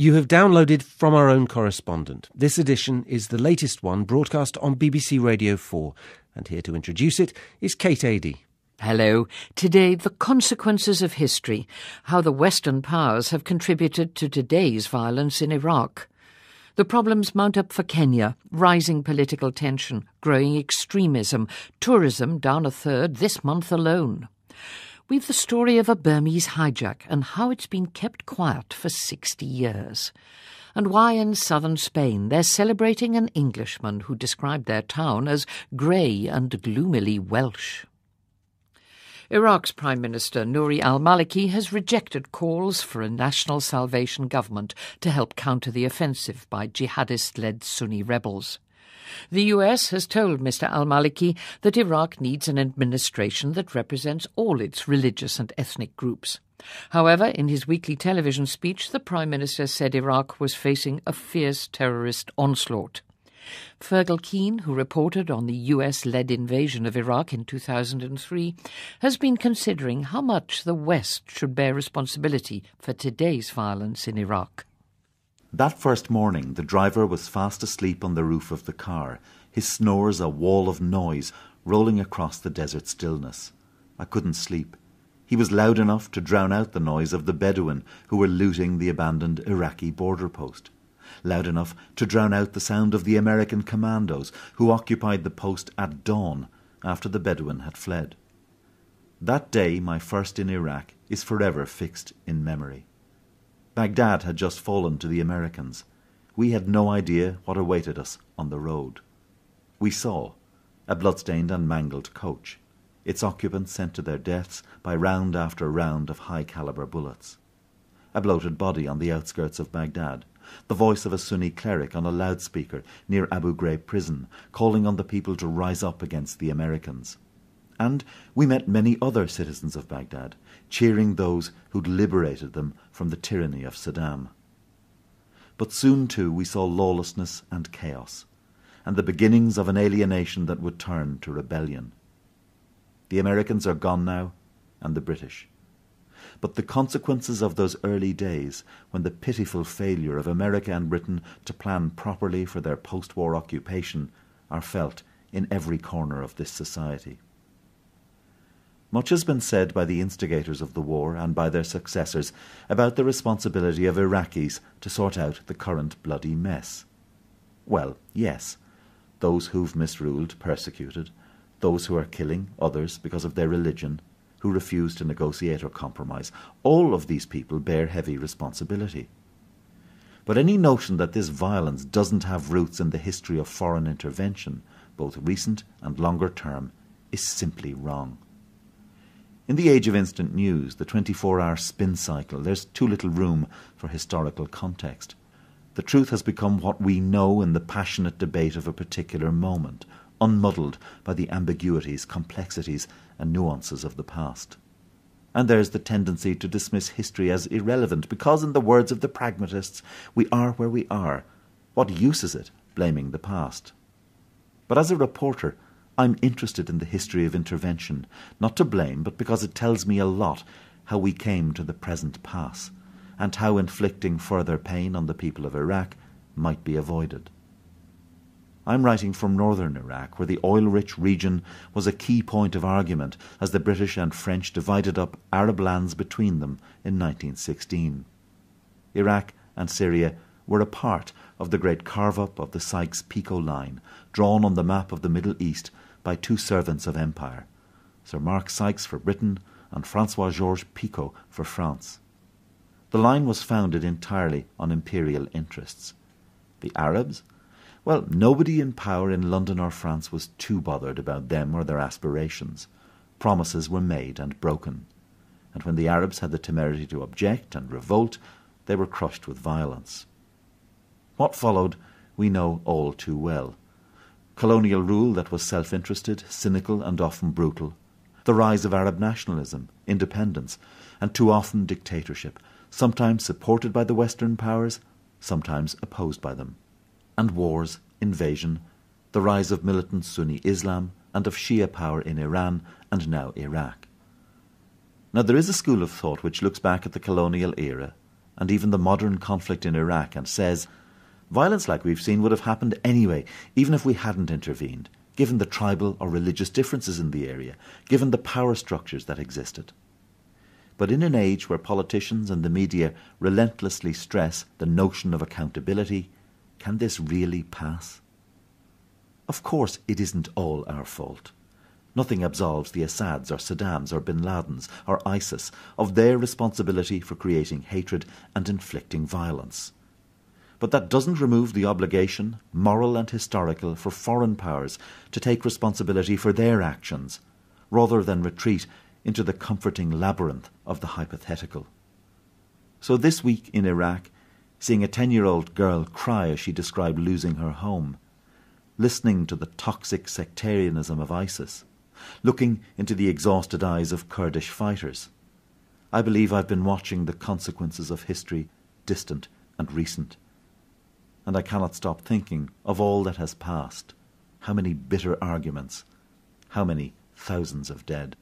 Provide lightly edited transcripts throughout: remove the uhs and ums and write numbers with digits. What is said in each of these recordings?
You have downloaded from our own correspondent. This edition is the latest one broadcast on BBC Radio 4. And here to introduce it is Kate Adie. Hello. Today, the consequences of history, how the Western powers have contributed to today's violence in Iraq. The problems mount up for Kenya, rising political tension, growing extremism, tourism down a third this month alone. We've the story of a Burmese hijack and how it's been kept quiet for 60 years. And why in southern Spain they're celebrating an Englishman who described their town as grey and gloomily Welsh. Iraq's Prime Minister Nouri al-Maliki has rejected calls for a national salvation government to help counter the offensive by jihadist-led Sunni rebels. The US has told Mr al-Maliki that Iraq needs an administration that represents all its religious and ethnic groups. However, in his weekly television speech, the Prime Minister said Iraq was facing a fierce terrorist onslaught. Fergal Keane, who reported on the US-led invasion of Iraq in 2003, has been considering how much the West should bear responsibility for today's violence in Iraq. That first morning, the driver was fast asleep on the roof of the car, his snores a wall of noise rolling across the desert stillness. I couldn't sleep. He was loud enough to drown out the noise of the Bedouin who were looting the abandoned Iraqi border post. Loud enough to drown out the sound of the American commandos who occupied the post at dawn after the Bedouin had fled. That day, my first in Iraq, is forever fixed in memory. Baghdad had just fallen to the Americans. We had no idea what awaited us on the road. We saw a bloodstained and mangled coach, its occupants sent to their deaths by round after round of high-caliber bullets. A bloated body on the outskirts of Baghdad, the voice of a Sunni cleric on a loudspeaker near Abu Ghraib prison, calling on the people to rise up against the Americans. And we met many other citizens of Baghdad, cheering those who'd liberated them from the tyranny of Saddam. But soon, too, we saw lawlessness and chaos, and the beginnings of an alienation that would turn to rebellion. The Americans are gone now, and the British. But the consequences of those early days, when the pitiful failure of America and Britain to plan properly for their post-war occupation, are felt in every corner of this society. Much has been said by the instigators of the war and by their successors about the responsibility of Iraqis to sort out the current bloody mess. Well, yes, those who've misruled, persecuted, those who are killing others because of their religion, who refuse to negotiate or compromise, all of these people bear heavy responsibility. But any notion that this violence doesn't have roots in the history of foreign intervention, both recent and longer term, is simply wrong. In the age of instant news, the 24-hour spin cycle, there's too little room for historical context. The truth has become what we know in the passionate debate of a particular moment, unmuddled by the ambiguities, complexities, and nuances of the past. And there's the tendency to dismiss history as irrelevant because, in the words of the pragmatists, we are where we are. What use is it blaming the past? But as a reporter, I'm interested in the history of intervention, not to blame, but because it tells me a lot how we came to the present pass, and how inflicting further pain on the people of Iraq might be avoided. I'm writing from northern Iraq, where the oil-rich region was a key point of argument as the British and French divided up Arab lands between them in 1916. Iraq and Syria were a part of the great carve-up of the Sykes-Picot line, drawn on the map of the Middle East by two servants of empire, Sir Mark Sykes for Britain and François-Georges Picot for France. The line was founded entirely on imperial interests. The Arabs? Well, nobody in power in London or France was too bothered about them or their aspirations. Promises were made and broken, and when the Arabs had the temerity to object and revolt, they were crushed with violence. What followed we know all too well. Colonial rule that was self-interested, cynical and often brutal. The rise of Arab nationalism, independence, and too often dictatorship, sometimes supported by the Western powers, sometimes opposed by them. And wars, invasion, the rise of militant Sunni Islam and of Shia power in Iran and now Iraq. Now there is a school of thought which looks back at the colonial era and even the modern conflict in Iraq and says, violence like we've seen would have happened anyway, even if we hadn't intervened, given the tribal or religious differences in the area, given the power structures that existed. But in an age where politicians and the media relentlessly stress the notion of accountability, can this really pass? Of course, it isn't all our fault. Nothing absolves the Assads or Saddams or Bin Ladens or ISIS of their responsibility for creating hatred and inflicting violence. But that doesn't remove the obligation, moral and historical, for foreign powers to take responsibility for their actions, rather than retreat into the comforting labyrinth of the hypothetical. So this week in Iraq, seeing a 10-year-old girl cry as she described losing her home, listening to the toxic sectarianism of ISIS, looking into the exhausted eyes of Kurdish fighters, I believe I've been watching the consequences of history, distant and recent. And I cannot stop thinking of all that has passed, how many bitter arguments, how many thousands of dead.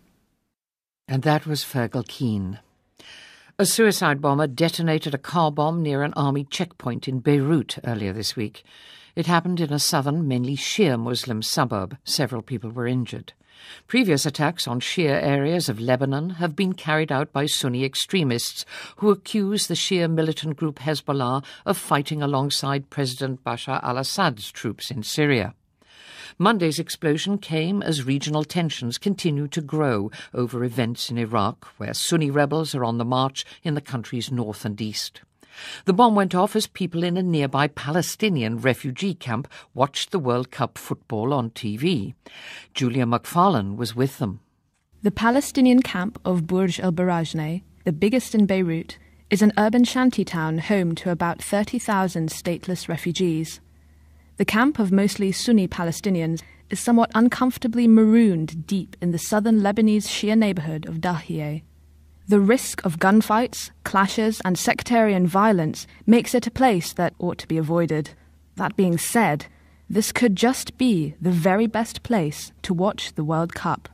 And that was Fergal Keane. A suicide bomber detonated a car bomb near an army checkpoint in Beirut earlier this week. It happened in a southern, mainly Shia Muslim suburb. Several people were injured. Previous attacks on Shia areas of Lebanon have been carried out by Sunni extremists who accuse the Shia militant group Hezbollah of fighting alongside President Bashar al-Assad's troops in Syria. Monday's explosion came as regional tensions continue to grow over events in Iraq, where Sunni rebels are on the march in the country's north and east. The bomb went off as people in a nearby Palestinian refugee camp watched the World Cup football on TV. Julia McFarlane was with them. The Palestinian camp of Burj al-Barajneh, the biggest in Beirut, is an urban shantytown home to about 30,000 stateless refugees. The camp of mostly Sunni Palestinians is somewhat uncomfortably marooned deep in the southern Lebanese Shia neighborhood of Dahiyeh. The risk of gunfights, clashes, and sectarian violence makes it a place that ought to be avoided. That being said, this could just be the very best place to watch the World Cup.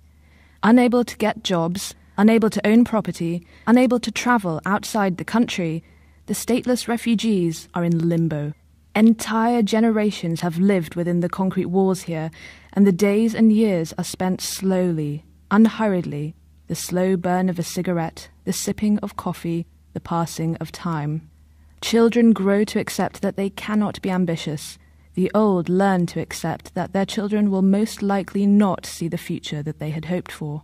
Unable to get jobs, unable to own property, unable to travel outside the country, the stateless refugees are in limbo. Entire generations have lived within the concrete walls here, and the days and years are spent slowly, unhurriedly, the slow burn of a cigarette, the sipping of coffee, the passing of time. Children grow to accept that they cannot be ambitious. The old learn to accept that their children will most likely not see the future that they had hoped for.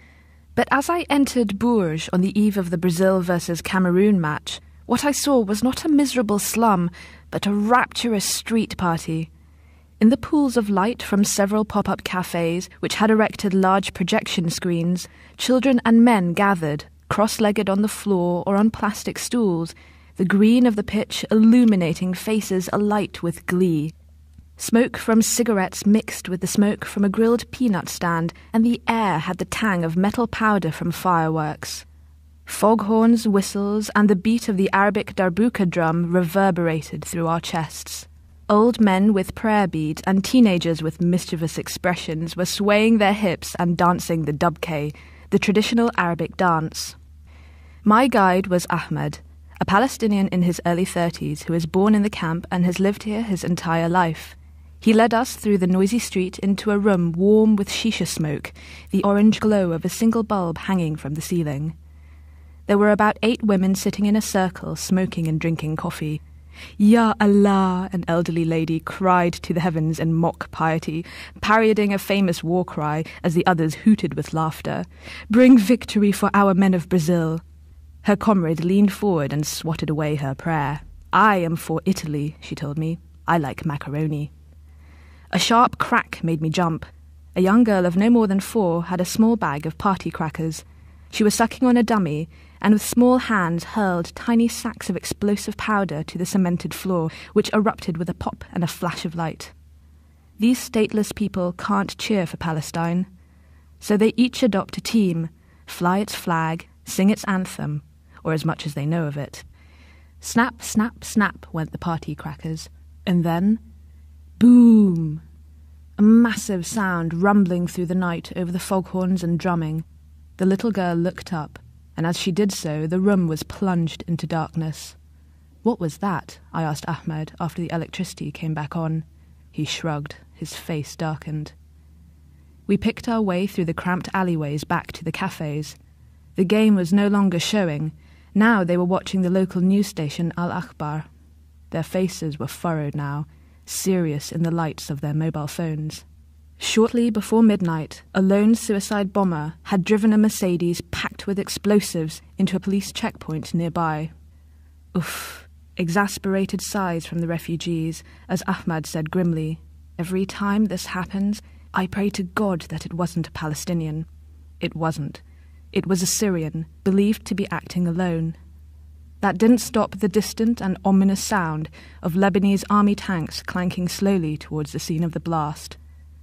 But as I entered Bourges on the eve of the Brazil versus Cameroon match, what I saw was not a miserable slum, but a rapturous street party. In the pools of light from several pop-up cafes, which had erected large projection screens, children and men gathered, cross-legged on the floor or on plastic stools, the green of the pitch illuminating faces alight with glee. Smoke from cigarettes mixed with the smoke from a grilled peanut stand, and the air had the tang of metal powder from fireworks. Foghorns, whistles, and the beat of the Arabic darbuka drum reverberated through our chests. Old men with prayer beads and teenagers with mischievous expressions were swaying their hips and dancing the dubke, the traditional Arabic dance. My guide was Ahmed, a Palestinian in his early 30s who was born in the camp and has lived here his entire life. He led us through the noisy street into a room warm with shisha smoke, the orange glow of a single bulb hanging from the ceiling. There were about 8 women sitting in a circle, smoking and drinking coffee. Ya Allah, an elderly lady cried to the heavens in mock piety, parodying a famous war cry as the others hooted with laughter. Bring victory for our men of Brazil. Her comrade leaned forward and swatted away her prayer. I am for Italy, she told me. I like macaroni. A sharp crack made me jump. A young girl of no more than 4 had a small bag of party crackers. She was sucking on a dummy, and with small hands hurled tiny sacks of explosive powder to the cemented floor, which erupted with a pop and a flash of light. These stateless people can't cheer for Palestine, so they each adopt a team, fly its flag, sing its anthem, or as much as they know of it. Snap, snap, snap went the party crackers, and then, boom! A massive sound rumbling through the night over the foghorns and drumming. The little girl looked up. and as she did so, the room was plunged into darkness. "What was that?" I asked Ahmed after the electricity came back on. He shrugged, his face darkened. We picked our way through the cramped alleyways back to the cafes. The game was no longer showing. Now they were watching the local news station Al Akhbar. Their faces were furrowed now, serious in the lights of their mobile phones. Shortly before midnight, a lone suicide bomber had driven a Mercedes packed with explosives into a police checkpoint nearby. Oof. Exasperated sighs from the refugees, as Ahmad said grimly, "Every time this happens, I pray to God that it wasn't a Palestinian." It wasn't. It was a Syrian, believed to be acting alone. That didn't stop the distant and ominous sound of Lebanese army tanks clanking slowly towards the scene of the blast.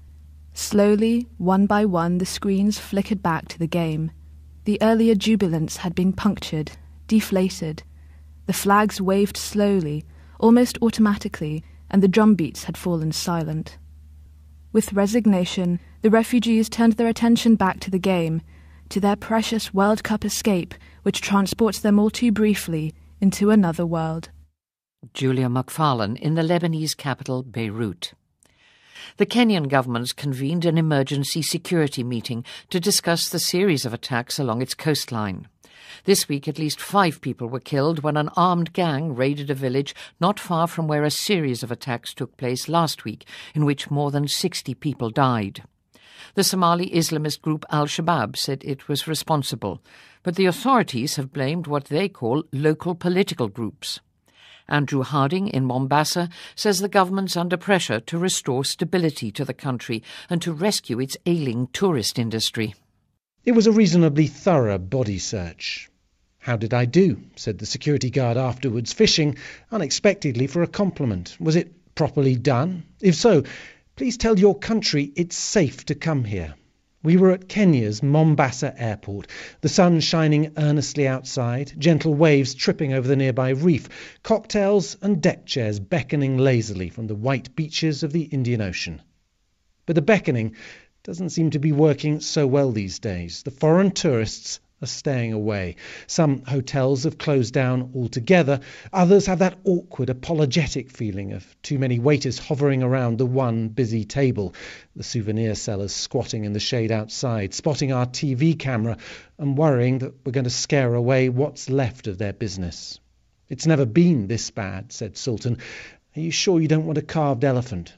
Slowly, one by one, the screens flickered back to the game. The earlier jubilance had been punctured, deflated. The flags waved slowly, almost automatically, and the drum beats had fallen silent. With resignation, the refugees turned their attention back to the game, to their precious World Cup escape, which transports them all too briefly into another world. Julia McFarlane in the Lebanese capital, Beirut. The Kenyan government convened an emergency security meeting to discuss the series of attacks along its coastline. This week, at least 5 people were killed when an armed gang raided a village not far from where a series of attacks took place last week, in which more than 60 people died. The Somali Islamist group Al-Shabaab said it was responsible, but the authorities have blamed what they call local political groups. Andrew Harding in Mombasa says the government's under pressure to restore stability to the country and to rescue its ailing tourist industry. It was a reasonably thorough body search. "How did I do?" said the security guard afterwards, fishing unexpectedly for a compliment. "Was it properly done? If so, please tell your country it's safe to come here." We were at Kenya's Mombasa airport, the sun shining earnestly outside, gentle waves tripping over the nearby reef, cocktails and deck chairs beckoning lazily from the white beaches of the Indian Ocean. But the beckoning doesn't seem to be working so well these days. The foreign tourists are staying away. Some hotels have closed down altogether. Others have that awkward, apologetic feeling of too many waiters hovering around the one busy table, the souvenir sellers squatting in the shade outside, spotting our TV camera and worrying that we're going to scare away what's left of their business. "It's never been this bad," said Sultan. "Are you sure you don't want a carved elephant?"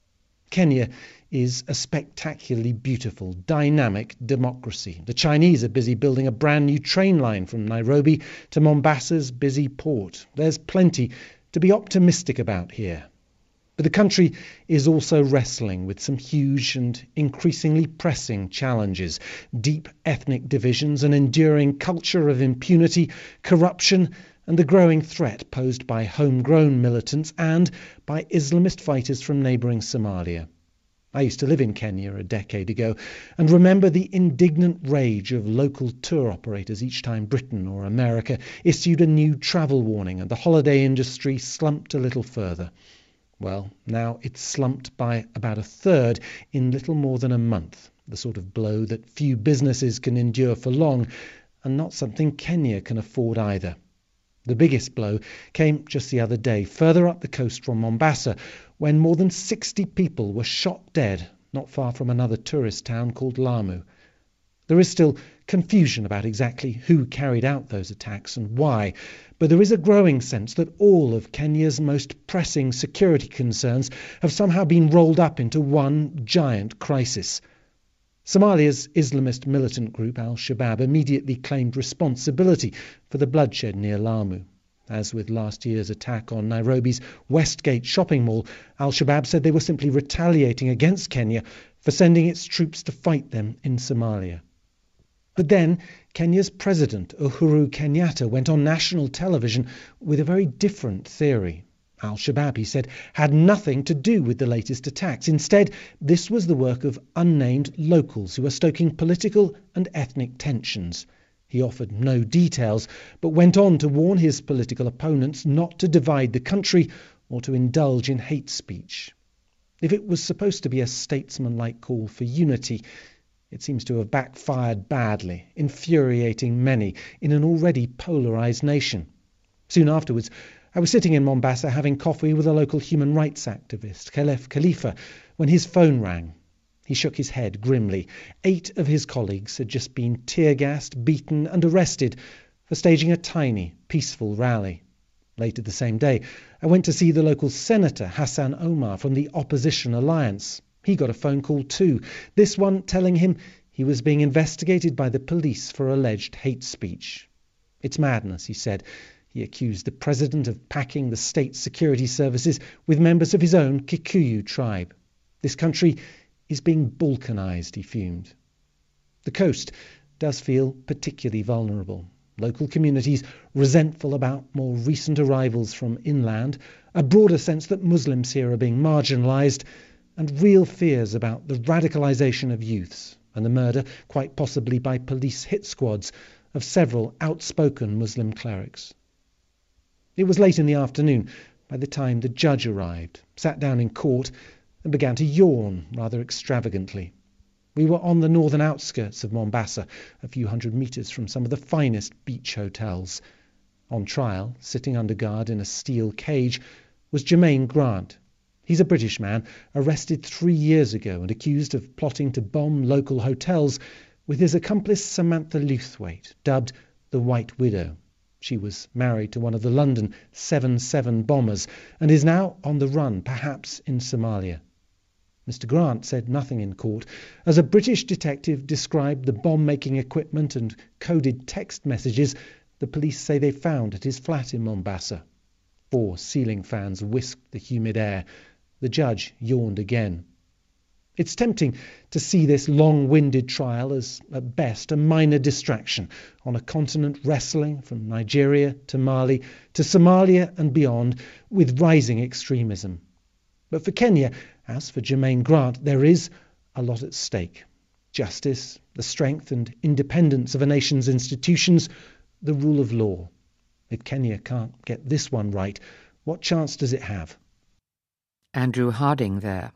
Kenya is a spectacularly beautiful, dynamic democracy. The Chinese are busy building a brand new train line from Nairobi to Mombasa's busy port. There's plenty to be optimistic about here. But the country is also wrestling with some huge and increasingly pressing challenges: deep ethnic divisions, an enduring culture of impunity, corruption, and the growing threat posed by homegrown militants and by Islamist fighters from neighbouring Somalia. I used to live in Kenya a decade ago and remember the indignant rage of local tour operators each time Britain or America issued a new travel warning and the holiday industry slumped a little further. Well, now it's slumped by about a third in little more than a month, the sort of blow that few businesses can endure for long, and not something Kenya can afford either. The biggest blow came just the other day, further up the coast from Mombasa, when more than 60 people were shot dead not far from another tourist town called Lamu. There is still confusion about exactly who carried out those attacks and why, but there is a growing sense that all of Kenya's most pressing security concerns have somehow been rolled up into one giant crisis. Somalia's Islamist militant group Al-Shabaab immediately claimed responsibility for the bloodshed near Lamu. As with last year's attack on Nairobi's Westgate shopping mall, Al-Shabaab said they were simply retaliating against Kenya for sending its troops to fight them in Somalia. But then Kenya's president, Uhuru Kenyatta, went on national television with a very different theory. Al-Shabaab, he said, had nothing to do with the latest attacks. Instead, this was the work of unnamed locals who are stoking political and ethnic tensions. He offered no details, but went on to warn his political opponents not to divide the country or to indulge in hate speech. If it was supposed to be a statesmanlike call for unity, It seems to have backfired badly, infuriating many in an already polarised nation. Soon afterwards, I was sitting in Mombasa having coffee with a local human rights activist, Khalef Khalifa, when his phone rang. He shook his head grimly. 8 of his colleagues had just been tear-gassed, beaten and arrested for staging a tiny, peaceful rally. Later the same day, I went to see the local senator, Hassan Omar, from the Opposition Alliance. He got a phone call too, this one telling him he was being investigated by the police for alleged hate speech. It's madness, he said. He accused the president of packing the state security services with members of his own Kikuyu tribe. This country is being balkanized, he fumed. The coast does feel particularly vulnerable. Local communities resentful about more recent arrivals from inland, a broader sense that Muslims here are being marginalised, and real fears about the radicalisation of youths and the murder, quite possibly by police hit squads, of several outspoken Muslim clerics. It was late in the afternoon by the time the judge arrived, sat down in court and began to yawn rather extravagantly. We were on the northern outskirts of Mombasa, a few hundred metres from some of the finest beach hotels. On trial, sitting under guard in a steel cage, was Jermaine Grant. He's a British man, arrested 3 years ago and accused of plotting to bomb local hotels with his accomplice Samantha Luthwaite, dubbed the White Widow. She was married to one of the London 7/7 bombers and is now on the run, perhaps in Somalia. Mr. Grant said nothing in court, as a British detective described the bomb-making equipment and coded text messages the police say they found at his flat in Mombasa. 4 ceiling fans whisked the humid air. The judge yawned again. It's tempting to see this long-winded trial as, at best, a minor distraction on a continent wrestling from Nigeria to Mali to Somalia and beyond with rising extremism. But for Kenya, as for Jermaine Grant, there is a lot at stake. Justice, the strength and independence of a nation's institutions, the rule of law. If Kenya can't get this one right, what chance does it have? Andrew Harding there.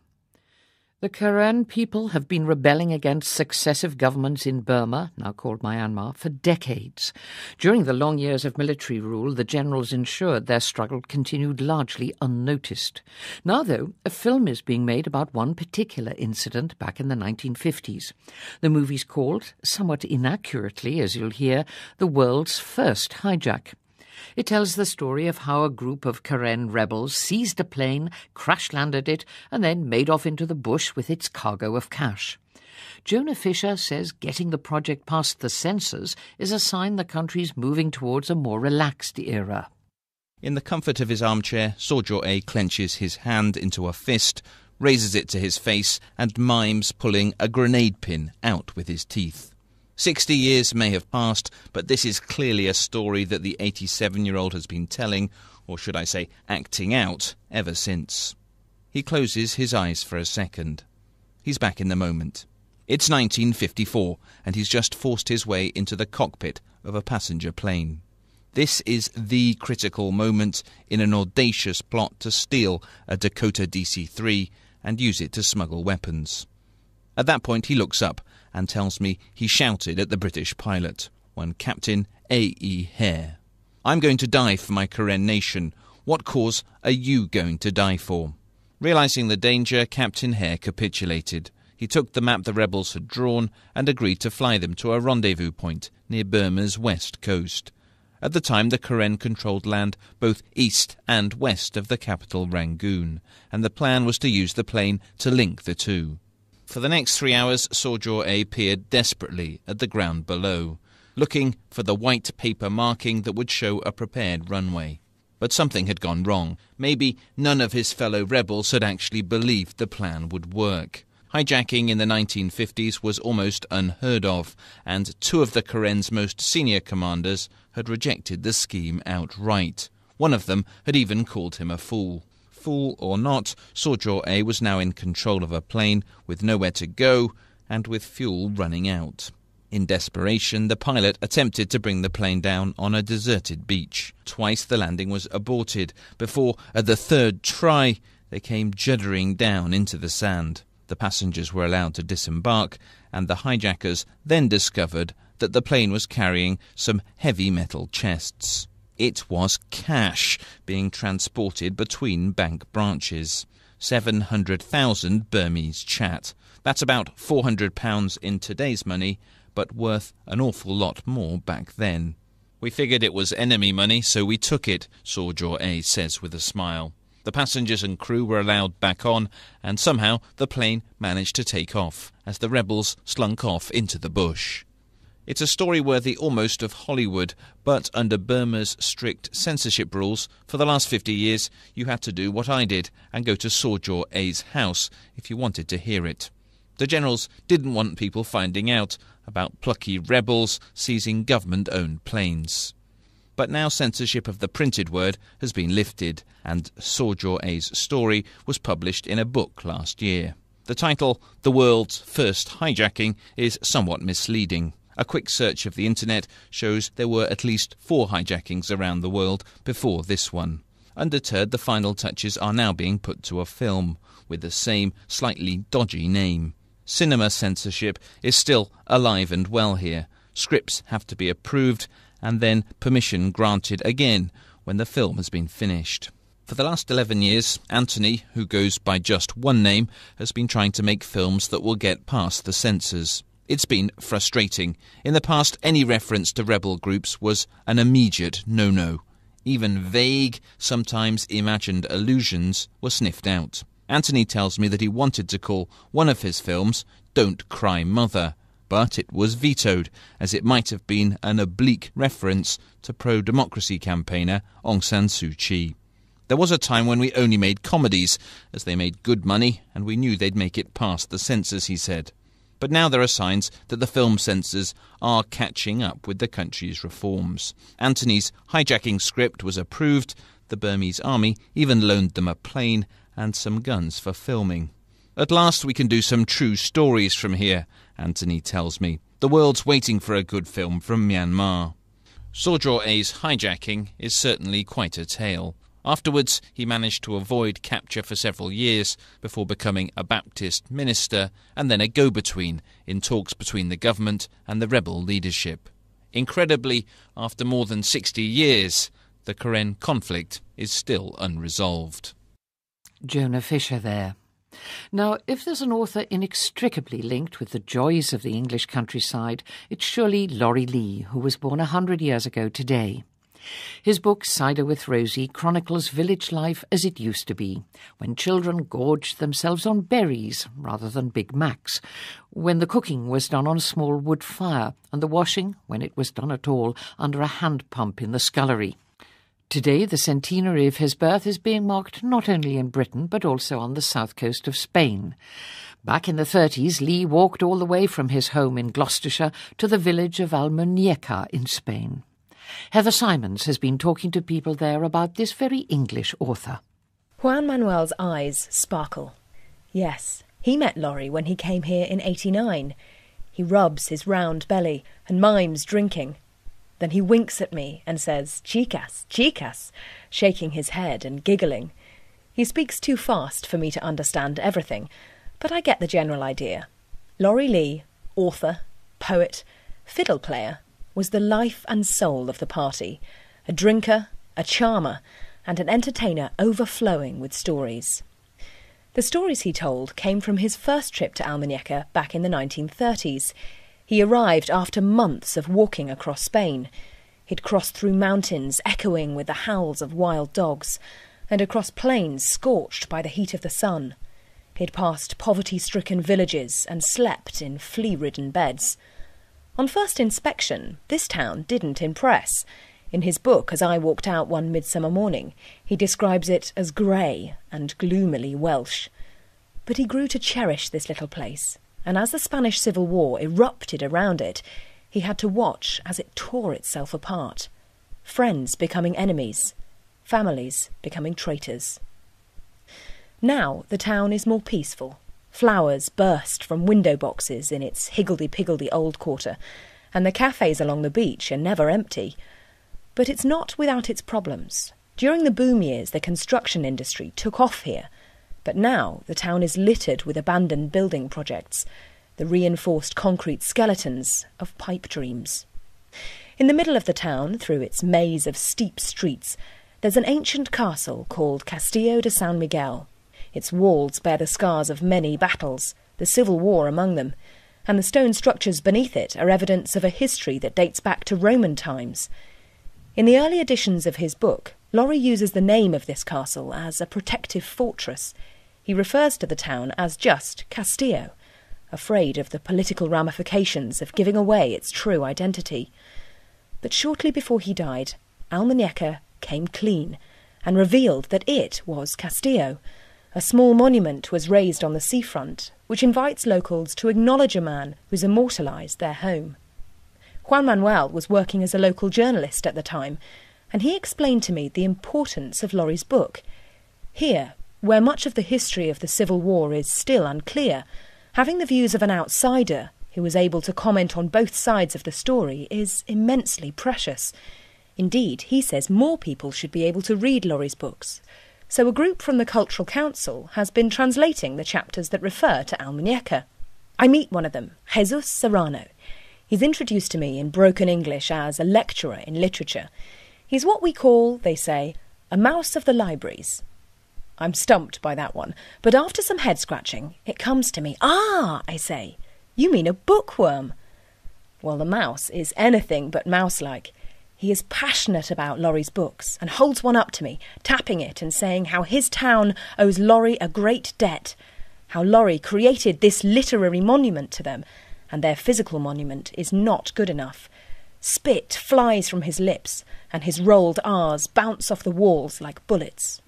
The Karen people have been rebelling against successive governments in Burma, now called Myanmar, for decades. During the long years of military rule, the generals ensured their struggle continued largely unnoticed. Now, though, a film is being made about one particular incident back in the 1950s. The movie's called, somewhat inaccurately, as you'll hear, The World's First Hijack. It tells the story of how a group of Karen rebels seized a plane, crash-landed it, and then made off into the bush with its cargo of cash. Jonah Fisher says getting the project past the censors is a sign the country's moving towards a more relaxed era. In the comfort of his armchair, Sojo A clenches his hand into a fist, raises it to his face, and mimes pulling a grenade pin out with his teeth. 60 years may have passed, but this is clearly a story that the 87-year-old has been telling, or should I say acting out, ever since. He closes his eyes for a second. He's back in the moment. It's 1954, and he's just forced his way into the cockpit of a passenger plane. This is the critical moment in an audacious plot to steal a Dakota DC-3 and use it to smuggle weapons. At that point he looks up and tells me he shouted at the British pilot, one Captain A.E. Hare. "I'm going to die for my Karen nation. What cause are you going to die for?" Realising the danger, Captain Hare capitulated. He took the map the rebels had drawn and agreed to fly them to a rendezvous point near Burma's west coast. At the time, the Karen controlled land both east and west of the capital Rangoon, and the plan was to use the plane to link the two. For the next 3 hours, Sojo A peered desperately at the ground below, looking for the white paper marking that would show a prepared runway. But something had gone wrong. Maybe none of his fellow rebels had actually believed the plan would work. Hijacking in the 1950s was almost unheard of, and 2 of the Karen's most senior commanders had rejected the scheme outright. One of them had even called him a fool. Fool or not, Sojo A was now in control of a plane with nowhere to go and with fuel running out. In desperation, the pilot attempted to bring the plane down on a deserted beach. Twice the landing was aborted before, at the 3rd try, they came juddering down into the sand. The passengers were allowed to disembark, and the hijackers then discovered that the plane was carrying some heavy metal chests. It was cash being transported between bank branches. 700,000 Burmese chat. That's about £400 in today's money, but worth an awful lot more back then. We figured it was enemy money, so we took it, Sorjaw A says with a smile. The passengers and crew were allowed back on, and somehow the plane managed to take off, as the rebels slunk off into the bush. It's a story worthy almost of Hollywood, but under Burma's strict censorship rules, for the last 50 years you had to do what I did and go to Sorjaw A's house if you wanted to hear it. The generals didn't want people finding out about plucky rebels seizing government-owned planes. But now censorship of the printed word has been lifted, and Sorjaw A's story was published in a book last year. The title, The World's First Hijacking, is somewhat misleading. A quick search of the internet shows there were at least 4 hijackings around the world before this one. Undeterred, the final touches are now being put to a film, with the same slightly dodgy name. Cinema censorship is still alive and well here. Scripts have to be approved, and then permission granted again when the film has been finished. For the last 11 years, Anthony, who goes by just one name, has been trying to make films that will get past the censors. It's been frustrating. In the past, any reference to rebel groups was an immediate no-no. Even vague, sometimes imagined allusions were sniffed out. Anthony tells me that he wanted to call one of his films Don't Cry Mother, but it was vetoed, as it might have been an oblique reference to pro-democracy campaigner Aung San Suu Kyi. There was a time when we only made comedies, as they made good money, and we knew they'd make it past the censors, he said. But now there are signs that the film censors are catching up with the country's reforms. Anthony's hijacking script was approved. The Burmese army even loaned them a plane and some guns for filming. At last we can do some true stories from here, Anthony tells me. The world's waiting for a good film from Myanmar. Sorjaw A's hijacking is certainly quite a tale. Afterwards, he managed to avoid capture for several years before becoming a Baptist minister and then a go-between in talks between the government and the rebel leadership. Incredibly, after more than 60 years, the Karen conflict is still unresolved. Jonah Fisher there. Now, if there's an author inextricably linked with the joys of the English countryside, it's surely Laurie Lee, who was born 100 years ago today. His book, Cider with Rosie, chronicles village life as it used to be, when children gorged themselves on berries rather than Big Macs, when the cooking was done on a small wood fire, and the washing, when it was done at all, under a hand pump in the scullery. Today, the centenary of his birth is being marked not only in Britain, but also on the south coast of Spain. Back in the 30s, Lee walked all the way from his home in Gloucestershire to the village of Almuñécar in Spain. Heather Simons has been talking to people there about this very English author. Juan Manuel's eyes sparkle. Yes, he met Laurie when he came here in '89. He rubs his round belly and mimes drinking. Then he winks at me and says, "Chicas, chicas," shaking his head and giggling. He speaks too fast for me to understand everything, but I get the general idea. Laurie Lee, author, poet, fiddle player, was the life and soul of the party, a drinker, a charmer, and an entertainer overflowing with stories. The stories he told came from his first trip to Almuñécar back in the 1930s. He arrived after months of walking across Spain. He'd crossed through mountains echoing with the howls of wild dogs, and across plains scorched by the heat of the sun. He'd passed poverty-stricken villages and slept in flea-ridden beds. On first inspection, this town didn't impress. In his book, As I Walked Out One Midsummer Morning, he describes it as grey and gloomily Welsh. But he grew to cherish this little place, and as the Spanish Civil War erupted around it, he had to watch as it tore itself apart. Friends becoming enemies, families becoming traitors. Now the town is more peaceful. Flowers burst from window boxes in its higgledy-piggledy old quarter, and the cafes along the beach are never empty. But it's not without its problems. During the boom years, the construction industry took off here. But now the town is littered with abandoned building projects, the reinforced concrete skeletons of pipe dreams. In the middle of the town, through its maze of steep streets, there's an ancient castle called Castillo de San Miguel. Its walls bear the scars of many battles, the civil war among them, and the stone structures beneath it are evidence of a history that dates back to Roman times. In the early editions of his book, Laurie uses the name of this castle as a protective fortress. He refers to the town as just Castillo, afraid of the political ramifications of giving away its true identity. But shortly before he died, Almuñécar came clean and revealed that it was Castillo. A small monument was raised on the seafront, which invites locals to acknowledge a man who's immortalised their home. Juan Manuel was working as a local journalist at the time, and he explained to me the importance of Laurie's book. Here, where much of the history of the Civil War is still unclear, having the views of an outsider who was able to comment on both sides of the story is immensely precious. Indeed, he says more people should be able to read Laurie's books. So a group from the Cultural Council has been translating the chapters that refer to Almuñécar. I meet one of them, Jesus Serrano. He's introduced to me in broken English as a lecturer in literature. He's what we call, they say, a mouse of the libraries. I'm stumped by that one, but after some head-scratching, it comes to me. Ah, I say, you mean a bookworm. Well, the mouse is anything but mouse-like. He is passionate about Laurie's books and holds one up to me, tapping it and saying how his town owes Laurie a great debt, how Laurie created this literary monument to them, and their physical monument is not good enough. Spit flies from his lips, and his rolled R's bounce off the walls like bullets.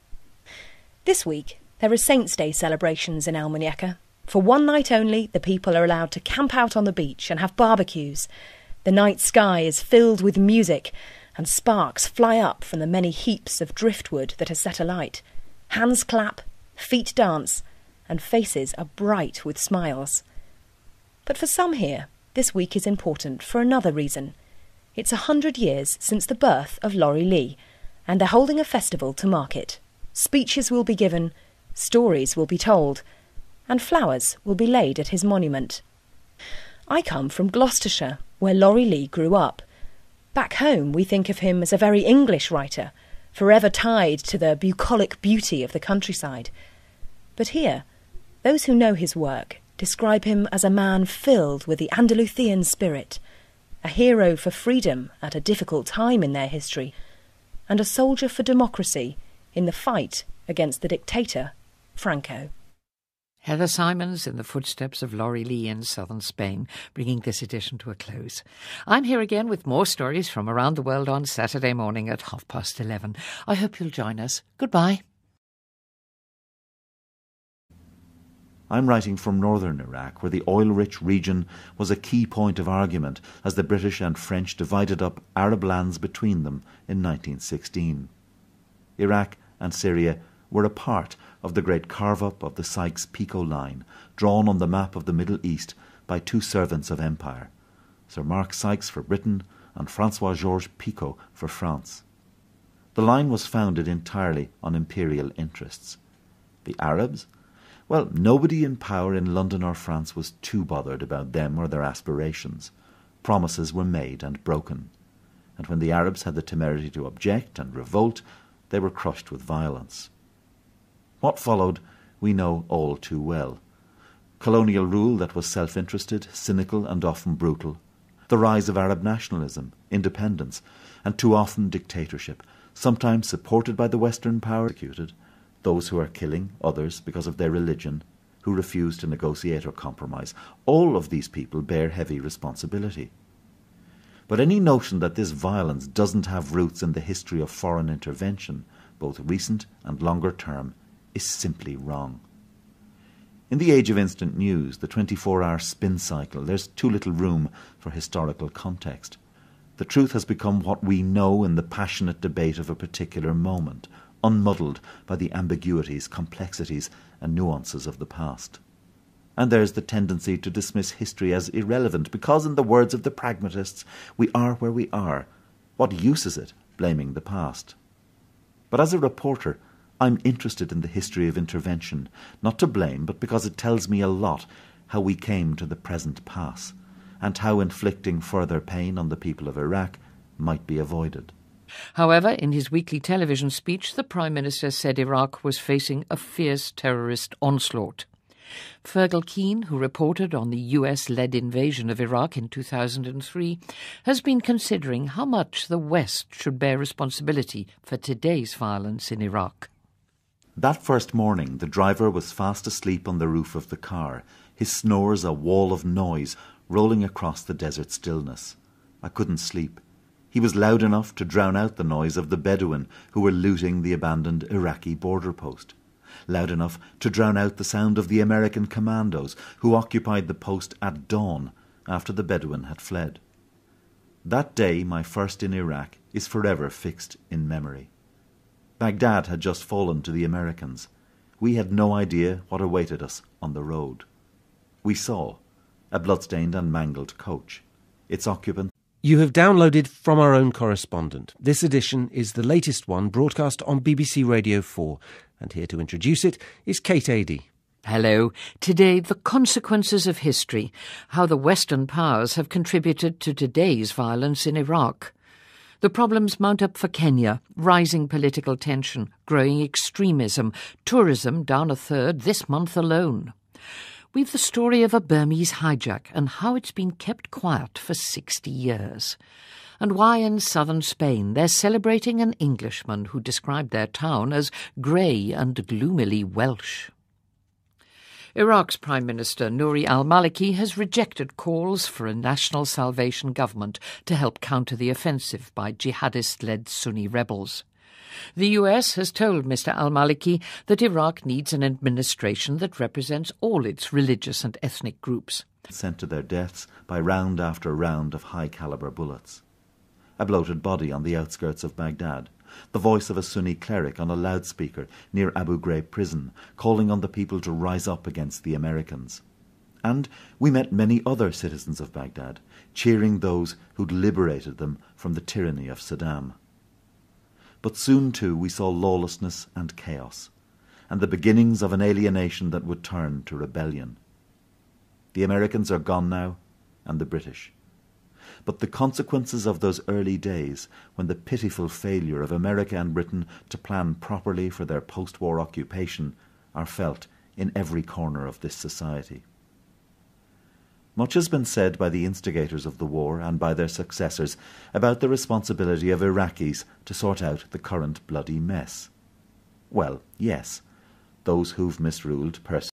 This week, there are Saints' Day celebrations in Almuñécar. For one night only, the people are allowed to camp out on the beach and have barbecues. The night sky is filled with music, and sparks fly up from the many heaps of driftwood that are set alight. Hands clap, feet dance, and faces are bright with smiles. But for some here, this week is important for another reason. It's 100 years since the birth of Laurie Lee, and they're holding a festival to mark it. Speeches will be given, stories will be told, and flowers will be laid at his monument. I come from Gloucestershire, where Laurie Lee grew up. Back home we think of him as a very English writer, forever tied to the bucolic beauty of the countryside. But here, those who know his work describe him as a man filled with the Andalusian spirit, a hero for freedom at a difficult time in their history, and a soldier for democracy in the fight against the dictator, Franco. Heather Simons in the footsteps of Laurie Lee in southern Spain, bringing this edition to a close. I'm here again with more stories from around the world on Saturday morning at 11:30. I hope you'll join us. Goodbye. I'm writing from northern Iraq, where the oil-rich region was a key point of argument as the British and French divided up Arab lands between them in 1916. Iraq and Syria were a part of the great carve-up of the Sykes-Picot line, drawn on the map of the Middle East by two servants of empire, Sir Mark Sykes for Britain and François-Georges Picot for France. The line was founded entirely on imperial interests. The Arabs? Well, nobody in power in London or France was too bothered about them or their aspirations. Promises were made and broken, and when the Arabs had the temerity to object and revolt, they were crushed with violence. What followed we know all too well. Colonial rule that was self-interested, cynical and often brutal. The rise of Arab nationalism, independence, and too often dictatorship, sometimes supported by the Western power, executed those who are killing others because of their religion, who refuse to negotiate or compromise. All of these people bear heavy responsibility. But any notion that this violence doesn't have roots in the history of foreign intervention, both recent and longer term, is simply wrong. In the age of instant news, the 24-hour spin cycle, there's too little room for historical context. The truth has become what we know in the passionate debate of a particular moment, unmuddled by the ambiguities, complexities and nuances of the past. And there's the tendency to dismiss history as irrelevant because, in the words of the pragmatists, we are where we are. What use is it blaming the past? But as a reporter, I'm interested in the history of intervention, not to blame, but because it tells me a lot how we came to the present pass, and how inflicting further pain on the people of Iraq might be avoided. However, in his weekly television speech, the Prime Minister said Iraq was facing a fierce terrorist onslaught. Fergal Keane, who reported on the US-led invasion of Iraq in 2003, has been considering how much the West should bear responsibility for today's violence in Iraq. That first morning, the driver was fast asleep on the roof of the car, his snores a wall of noise rolling across the desert stillness. I couldn't sleep. He was loud enough to drown out the noise of the Bedouin who were looting the abandoned Iraqi border post. Loud enough to drown out the sound of the American commandos who occupied the post at dawn after the Bedouin had fled. That day, my first in Iraq, is forever fixed in memory. Baghdad had just fallen to the Americans. We had no idea what awaited us on the road. We saw a bloodstained and mangled coach. Its occupant. You have downloaded from our own correspondent. This edition is the latest one broadcast on BBC Radio 4. And here to introduce it is Kate Adie. Hello. Today, the consequences of history, how the Western powers have contributed to today's violence in Iraq. The problems mount up for Kenya: rising political tension, growing extremism, tourism down a third this month alone. We've the story of a Burmese hijack and how it's been kept quiet for 60 years. And why in southern Spain they're celebrating an Englishman who described their town as grey and gloomily Welsh. Iraq's Prime Minister Nouri al-Maliki has rejected calls for a national salvation government to help counter the offensive by jihadist-led Sunni rebels. The US has told Mr al-Maliki that Iraq needs an administration that represents all its religious and ethnic groups. Sent to their deaths by round after round of high-caliber bullets. A bloated body on the outskirts of Baghdad, the voice of a Sunni cleric on a loudspeaker near Abu Ghraib prison, calling on the people to rise up against the Americans. And we met many other citizens of Baghdad, cheering those who'd liberated them from the tyranny of Saddam. But soon, too, we saw lawlessness and chaos, and the beginnings of an alienation that would turn to rebellion. The Americans are gone now, and the British. But the consequences of those early days, when the pitiful failure of America and Britain to plan properly for their post-war occupation, are felt in every corner of this society. Much has been said by the instigators of the war and by their successors about the responsibility of Iraqis to sort out the current bloody mess. Well, yes, those who've misruled